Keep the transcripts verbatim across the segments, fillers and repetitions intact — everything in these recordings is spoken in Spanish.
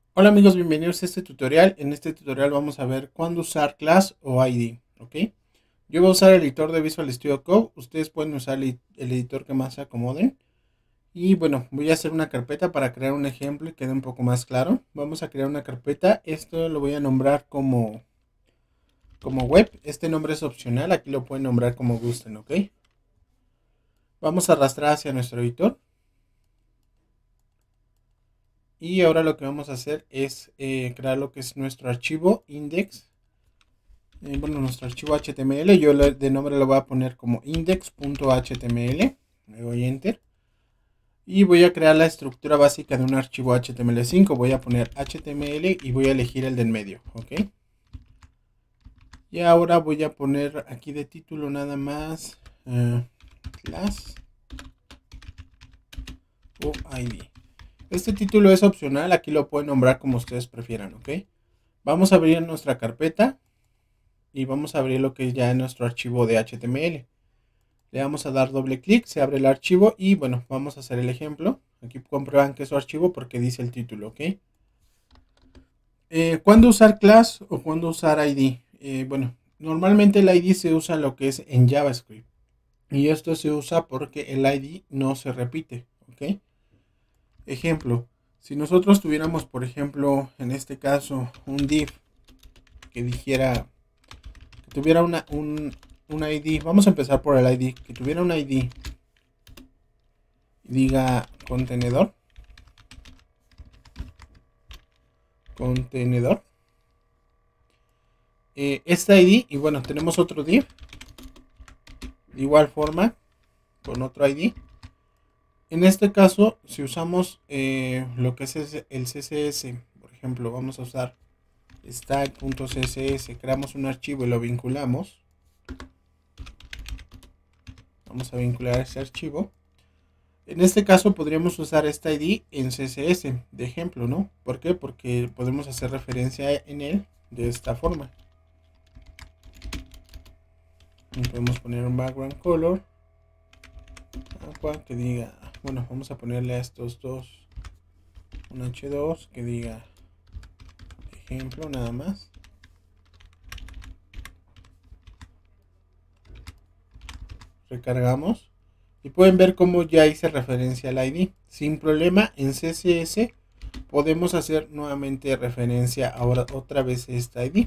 Hola amigos, bienvenidos a este tutorial. En este tutorial vamos a ver cuándo usar class o I D, ¿ok? Yo voy a usar el editor de Visual Studio Code. Ustedes pueden usar el editor que más se acomoden. Y bueno, voy a hacer una carpeta para crear un ejemplo y quede un poco más claro. Vamos a crear una carpeta. Esto lo voy a nombrar como, como web. Este nombre es opcional. Aquí lo pueden nombrar como gusten, ¿ok? Vamos a arrastrar hacia nuestro editor. Y ahora lo que vamos a hacer es eh, crear lo que es nuestro archivo index. Eh, bueno, nuestro archivo H T M L, yo le, de nombre lo voy a poner como index.html, le doy enter y voy a crear la estructura básica de un archivo H T M L cinco. Voy a poner H T M L y voy a elegir el del medio, ok. Y ahora voy a poner aquí de título nada más uh, class o I D. Este título es opcional, aquí lo pueden nombrar como ustedes prefieran, ok. Vamos a abrir nuestra carpeta y vamos a abrir lo que es ya nuestro archivo de H T M L. Le vamos a dar doble clic, se abre el archivo y bueno, vamos a hacer el ejemplo. Aquí comprueban que es su archivo porque dice el título, ¿ok? Eh, ¿Cuándo usar class o cuándo usar I D? Eh, bueno, normalmente el I D se usa lo que es en JavaScript. Y esto se usa porque el I D no se repite, ¿ok? Ejemplo, si nosotros tuviéramos, por ejemplo, en este caso, un div que dijera, que tuviera una, un, un I D, vamos a empezar por el I D, que tuviera un I D diga contenedor, contenedor, eh, este I D, y bueno, tenemos otro div, de igual forma, con otro I D. En este caso, si usamos eh, lo que es el C S S, por ejemplo, vamos a usar stack.css, creamos un archivo y lo vinculamos. Vamos a vincular este archivo. En este caso podríamos usar este I D en C S S de ejemplo, ¿no? ¿Por qué? Porque podemos hacer referencia en él de esta forma. Y podemos poner un background color que diga, bueno, vamos a ponerle a estos dos un H dos que diga ejemplo nada más. Recargamos y pueden ver cómo ya hice referencia al I D sin problema. En C S S podemos hacer nuevamente referencia ahora otra vez a este I D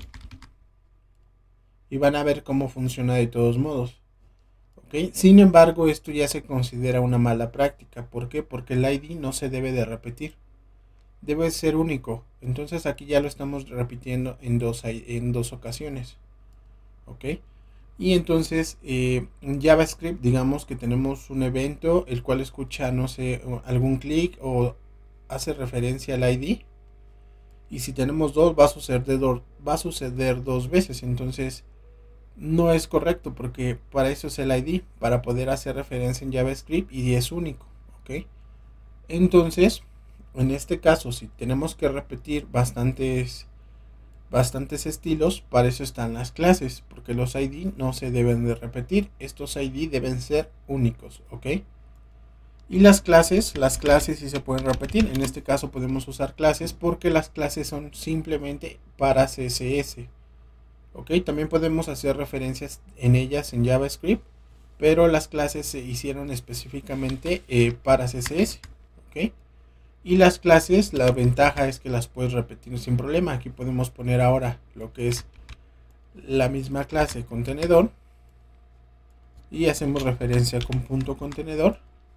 y van a ver cómo funciona de todos modos. ¿Okay? Sin embargo, esto ya se considera una mala práctica. ¿Por qué? Porque el I D no se debe de repetir, debe ser único. Entonces aquí ya lo estamos repitiendo en dos, en dos ocasiones, ¿ok? Y entonces eh, en JavaScript digamos que tenemos un evento el cual escucha, no sé, algún clic o hace referencia al I D, y si tenemos dos va a suceder, va a suceder dos veces. Entonces no es correcto porque para eso es el I D, para poder hacer referencia en JavaScript, y es único, ¿ok? Entonces en este caso, si tenemos que repetir bastantes bastantes estilos, para eso están las clases, porque los I D no se deben de repetir, estos I D deben ser únicos, ¿ok? Y las clases, las clases sí se pueden repetir. En este caso podemos usar clases porque las clases son simplemente para C S S, ¿ok? También podemos hacer referencias en ellas en JavaScript, pero las clases se hicieron específicamente eh, para C S S, ¿ok? Y las clases, la ventaja es que las puedes repetir sin problema. Aquí podemos poner ahora lo que es la misma clase contenedor y hacemos referencia con punto contenedor,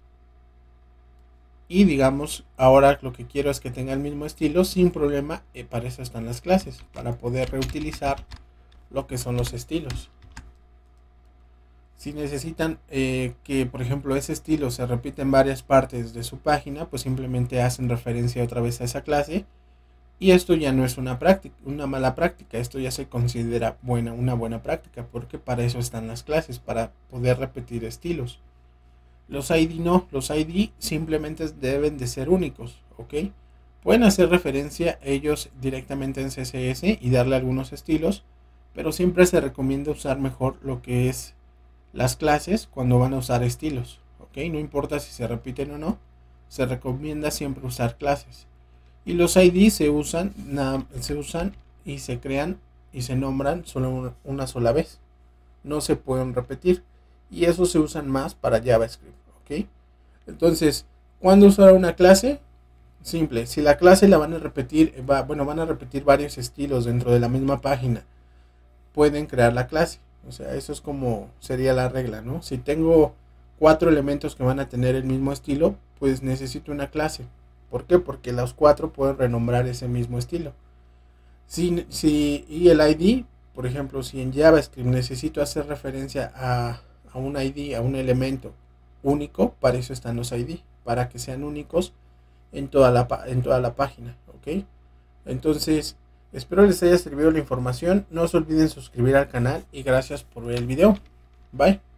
y digamos ahora lo que quiero es que tenga el mismo estilo sin problema. Eh, para eso están las clases, para poder reutilizar lo que son los estilos. Si necesitan eh, que por ejemplo ese estilo se repita en varias partes de su página, pues simplemente hacen referencia otra vez a esa clase, y esto ya no es una práctica, una mala práctica, esto ya se considera buena, una buena práctica, porque para eso están las clases, para poder repetir estilos. Los I D no, los I D simplemente deben de ser únicos, ¿ok? Pueden hacer referencia a ellos directamente en C S S y darle algunos estilos, pero siempre se recomienda usar mejor lo que es las clases cuando van a usar estilos, ¿ok? No importa si se repiten o no, se recomienda siempre usar clases. Y los I D se usan, se usan y se crean y se nombran solo una, una sola vez. No se pueden repetir. Y eso se usan más para JavaScript. ¿Ok? Entonces, ¿cuándo usar una clase? Simple. Si la clase la van a repetir, va, bueno, van a repetir varios estilos dentro de la misma página, pueden crear la clase. O sea, eso es como sería la regla, ¿no? Si tengo cuatro elementos que van a tener el mismo estilo, pues necesito una clase. ¿Por qué? Porque los cuatro pueden renombrar ese mismo estilo. Si, si, y el I D, por ejemplo, si en JavaScript necesito hacer referencia a, a un I D, a un elemento único, para eso están los I D, para que sean únicos en toda la, en toda la página, ¿ok? Entonces, espero les haya servido la información. No se olviden suscribir al canal y gracias por ver el video. Bye.